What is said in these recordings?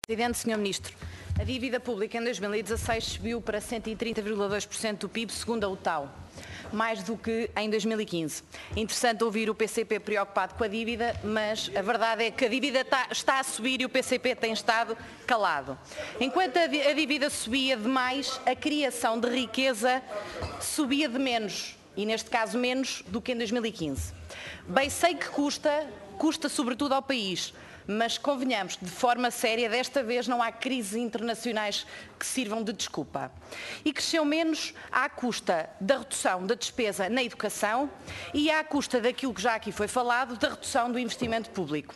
Presidente, Sr. Ministro, a dívida pública em 2016 subiu para 130,2% do PIB, segundo a UTAU, mais do que em 2015. É interessante ouvir o PCP preocupado com a dívida, mas a verdade é que a dívida está a subir e o PCP tem estado calado. Enquanto a dívida subia de mais, a criação de riqueza subia de menos, e neste caso menos do que em 2015. Bem sei que custa sobretudo ao país, mas convenhamos que, de forma séria, desta vez não há crises internacionais que sirvam de desculpa. E cresceu menos à custa da redução da despesa na educação e à custa daquilo que já aqui foi falado, da redução do investimento público.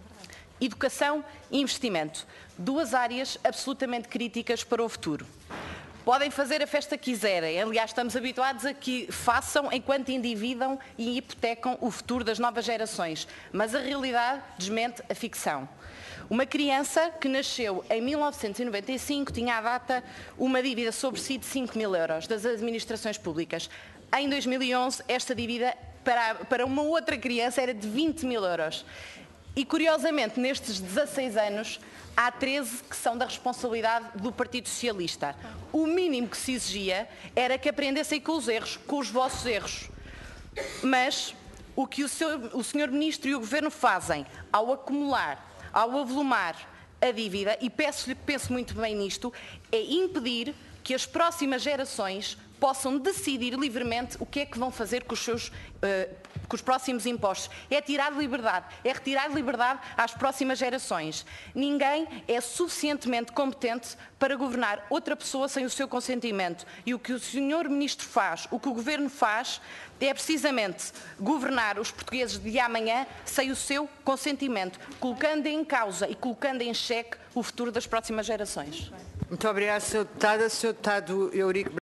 Educação e investimento, duas áreas absolutamente críticas para o futuro. Podem fazer a festa que quiserem, aliás, estamos habituados a que façam enquanto endividam e hipotecam o futuro das novas gerações, mas a realidade desmente a ficção. Uma criança que nasceu em 1995 tinha à data uma dívida sobre si de 5 mil euros das administrações públicas. Em 2011, esta dívida para uma outra criança era de 20 mil euros. E, curiosamente, nestes 16 anos, há 13 que são da responsabilidade do Partido Socialista. O mínimo que se exigia era que aprendessem com os erros, com os vossos erros. Mas o que o Sr. Ministro e o Governo fazem ao acumular, ao avolumar a dívida, e penso muito bem nisto, é impedir que as próximas gerações possam decidir livremente o que é que vão fazer com os próximos impostos. É tirar liberdade, é retirar liberdade às próximas gerações. Ninguém é suficientemente competente para governar outra pessoa sem o seu consentimento. E o que o Sr. Ministro faz, o que o Governo faz, é precisamente governar os portugueses de amanhã sem o seu consentimento, colocando em causa e colocando em xeque o futuro das próximas gerações. Muito obrigada, Sr. Deputado. Sr. Deputado Eurico